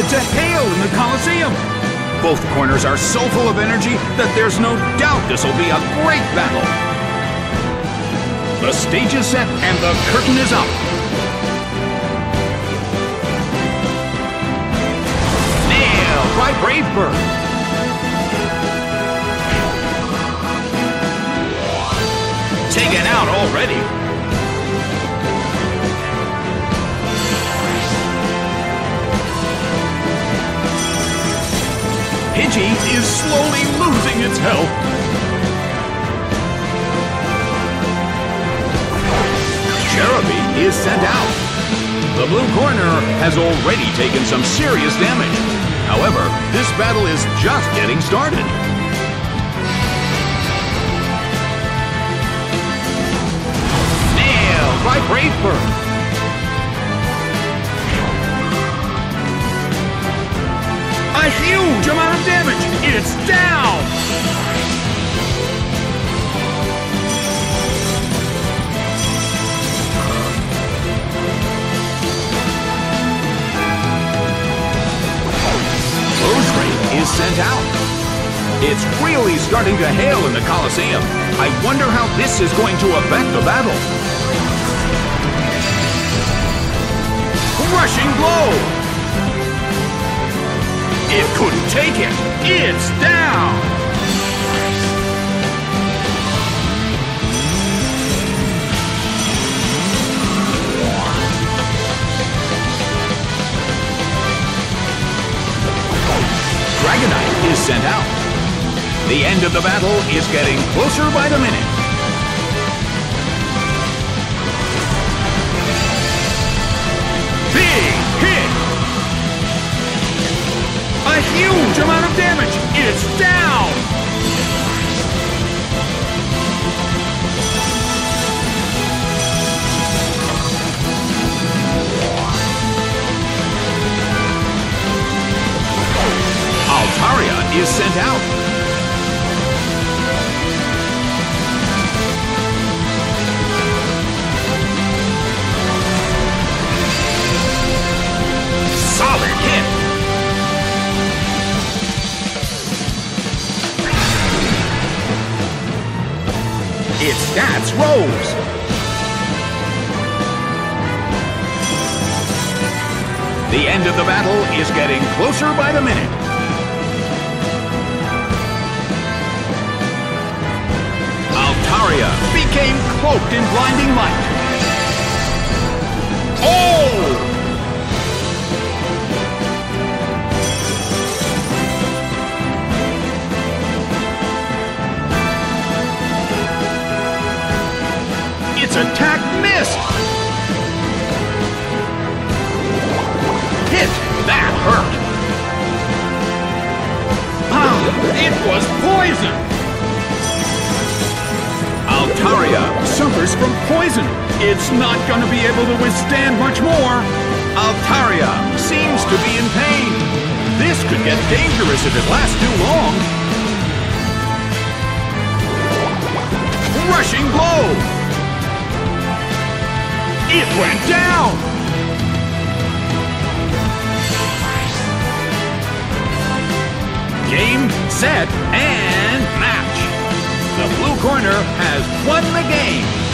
to hail in the Colosseum. Both corners are so full of energy that there's no doubt this will be a great battle. The stage is set and the curtain is up. Nailed by Bravebird. Taken out already. Pidgey is slowly losing its health. Cherubi is sent out. The blue corner has already taken some serious damage. However, this battle is just getting started. Nailed by Bravebird. A huge amount of damage! It's down! Rosemary is sent out. It's really starting to hail in the Colosseum. I wonder how this is going to affect the battle. Crushing blow! It couldn't take it! It's down! Dragonite is sent out. The end of the battle is getting closer by the minute. Big hit! A huge amount of damage! It's down! Altaria is sent out. Solid hit! Its stats rose. The end of the battle is getting closer by the minute. Altaria became cloaked in blinding light. Oh! Its attack missed! Hit! That hurt! It was poison! Altaria suffers from poison. It's not gonna be able to withstand much more. Altaria seems to be in pain. This could get dangerous if it lasts too long. Rushing blow! It went down! Game, set, and match! The blue corner has won the game!